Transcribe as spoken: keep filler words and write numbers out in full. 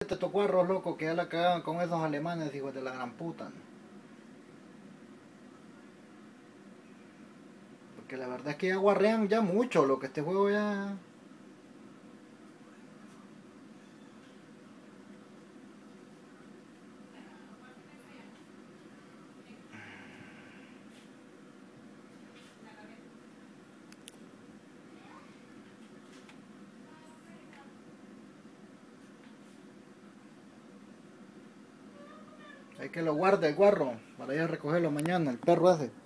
Te tocó arroz, loco, que ya la cagaban con esos alemanes, hijos de la gran puta, ¿no? Porque la verdad es que ya guarrean ya mucho, lo que este juego ya... Hay que lo guarde el guarro, para ir a recogerlo mañana, el perro ese.